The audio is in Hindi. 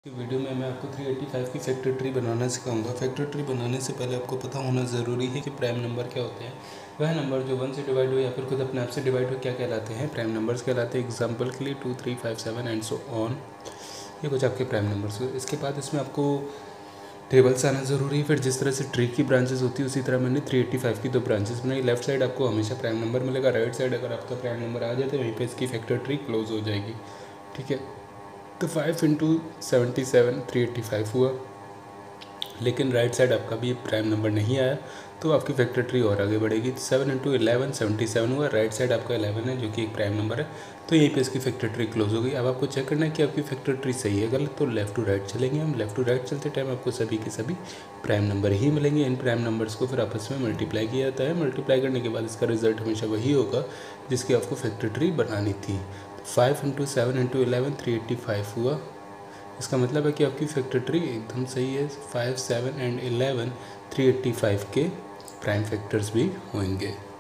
वीडियो में मैं आपको 385 की फैक्टर ट्री बनाना सिखाऊंगा। फैक्टर ट्री बनाने से पहले आपको पता होना ज़रूरी है कि प्राइम नंबर क्या होते हैं। वह नंबर जो 1 से डिवाइड हो या फिर खुद अपने आप से डिवाइड हो क्या कहलाते हैं, प्राइम नंबर्स कहलाते हैं। एग्जांपल के लिए 2, 3, 5, 7 एंड सो ऑन, ये कुछ आपके प्राइम नंबर्स। इसके बाद इसमें आपको टेबल्स आना ज़रूरी है। फिर जिस तरह से ट्री की ब्रांचेस होती है उसी तरह मैंने 385 की 2 ब्रांचेस बनाई। लेफ्ट साइड आपको हमेशा प्राइम नंबर मिलेगा, राइट साइड अगर आपका प्राइम नंबर आ जाए तो वहीं पे इसकी फैक्टर ट्री क्लोज हो जाएगी। ठीक है, तो 5 इंटू 77 385 हुआ, लेकिन राइट साइड आपका भी प्राइम नंबर नहीं आया तो आपकी फैक्टर ट्री और आगे बढ़ेगी। 7 इंटू 11 77 हुआ, राइट साइड आपका 11 है जो कि एक प्राइम नंबर है, तो यहीं पे इसकी फैक्टर ट्री क्लोज हो गई। अब आपको चेक करना है कि आपकी फैक्टर ट्री सही है गलत, तो लेफ्ट टू राइट चलेंगे हम। लेफ्ट टू राइट चलते टाइम आपको सभी के सभी प्राइम नंबर ही मिलेंगे। इन प्राइम नंबर्स को फिर आपस में मल्टीप्लाई किया जाता है। मल्टीप्लाई करने के बाद इसका रिजल्ट हमेशा वही होगा जिसकी आपको फैक्टर ट्री बनानी थी। 5 इंटू 7 इंटू 11 385 हुआ। इसका मतलब है कि आपकी फैक्टर ट्री एकदम सही है। 5, 7 एंड 11 385 के प्राइम फैक्टर्स भी होंगे।